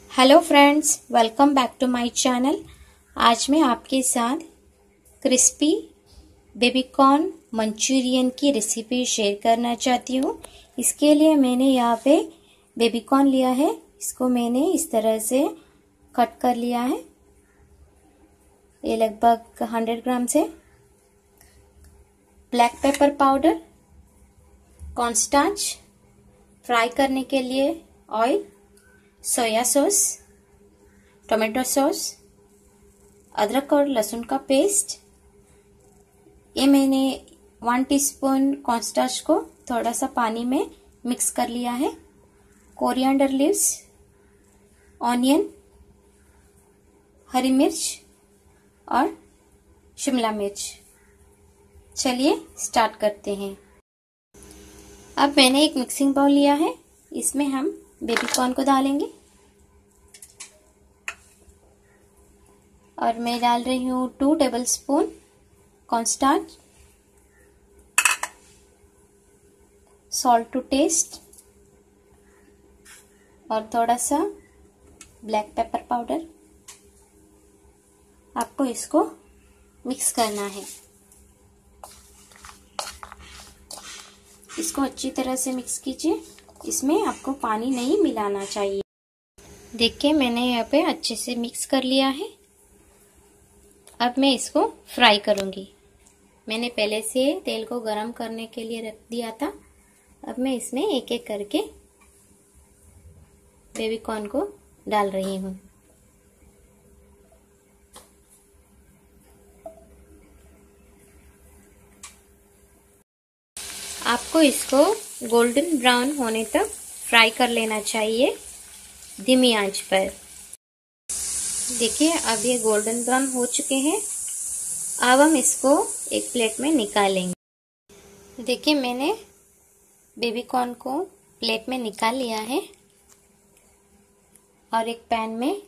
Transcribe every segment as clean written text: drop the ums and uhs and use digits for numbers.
Hello friends, welcome back to my channel. आज मैं आपके साथ क्रिस्पी बेबीकॉर्न मंचूरियन की रेसिपी शेयर करना चाहती हूँ। इसके लिए मैंने यहाँ पे बेबीकॉर्न लिया है। इसको मैंने इस तरह से कट कर लिया है। ये लगभग 100 ग्राम से। Black pepper powder, cornstarch, fry करने के लिए oil, soya sauce, tomato sauce, अदरक और लहसुन का पेस्ट। ये मैंने 1 टीस्पून कॉर्नस्टार्च को थोड़ा सा पानी में मिक्स कर लिया है। कोरिएंडर लीव्स, ऑनियन, हरी मिर्च और शिमला मिर्च। चलिए स्टार्ट करते हैं। अब मैंने एक मिक्सिंग बाउल लिया है। इसमें हम बेबीकॉर्न को डालेंगे और मैं डाल रही हूँ 2 tablespoon cornstarch, salt to taste और थोड़ा सा ब्लैक पेपर पाउडर। आपको इसको मिक्स करना है। इसको अच्छी तरह से मिक्स कीजिए। इसमें आपको पानी नहीं मिलाना चाहिए। देखिए, मैंने यहाँ पे अच्छे से मिक्स कर लिया है। अब मैं इसको फ्राई करूंगी। मैंने पहले से तेल को गरम करने के लिए रख दिया था। अब मैं इसमें एक एक करके बेबीकॉर्न को डाल रही हूँ। आपको इसको गोल्डन ब्राउन होने तक फ्राई कर लेना चाहिए धीमी आंच पर। देखिए, अब ये गोल्डन ब्राउन हो चुके हैं। अब हम इसको एक प्लेट में निकालेंगे। देखिए, मैंने बेबीकॉर्न को प्लेट में निकाल लिया है और एक पैन में,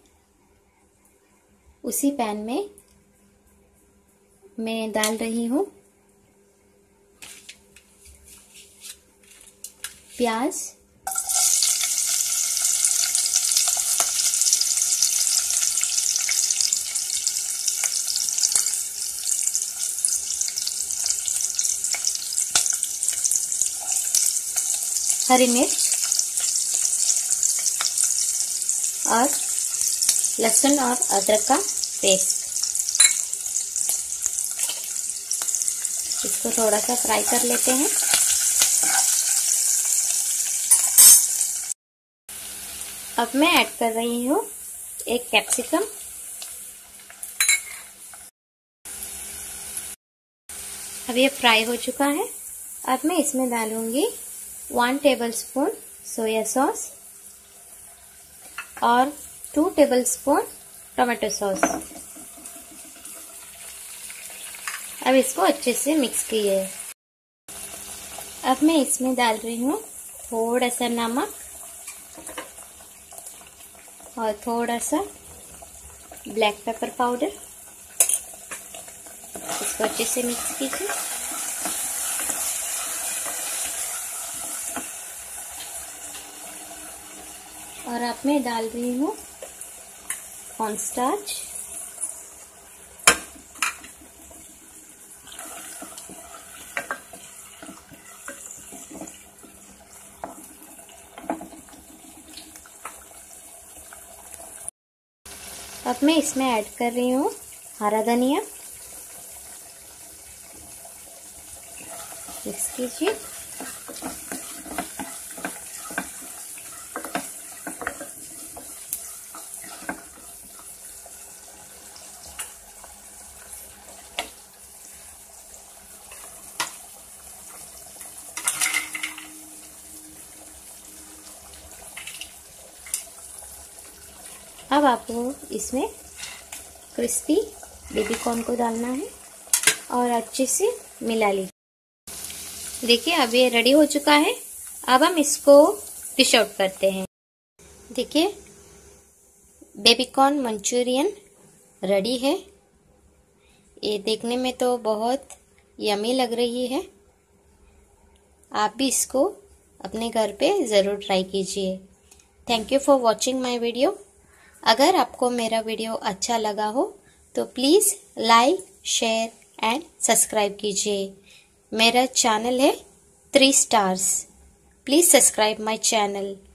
उसी पैन में मैं डाल रही हूँ प्याज, हरी मिर्च और लहसुन और अदरक का पेस्ट। इसको थोड़ा सा फ्राई कर लेते हैं। अब मैं ऐड कर रही हूँ एक कैप्सिकम, अब ये फ्राई हो चुका है। अब मैं इसमें डालूंगी 1 टेबलस्पून सोया सॉस और 2 टेबलस्पून टोमेटो सॉस। अब इसको अच्छे से मिक्स किए। अब मैं इसमें डाल रही हूँ थोड़ा सा नमक और थोड़ा सा ब्लैक पेपर पाउडर। इसको अच्छे से मिक्स कीजिए। और अब मैं डाल रही हूँ कॉर्नस्टार्च, अब मैं इसमें ऐड कर रही हूँ हरा धनिया। मिक्स कीजिए। अब आपको इसमें क्रिस्पी बेबीकॉर्न को डालना है और अच्छे से मिला लीजिए। देखिए, अब ये रेडी हो चुका है। अब हम इसको डिश आउट करते हैं। देखिए, बेबीकॉर्न मंचूरियन रेडी है। ये देखने में तो बहुत यमी लग रही है। आप भी इसको अपने घर पे ज़रूर ट्राई कीजिए। Thank you for watching my video. अगर आपको मेरा वीडियो अच्छा लगा हो तो please like, share and subscribe कीजिए। मेरा चैनल है 3 stars. Please subscribe my channel.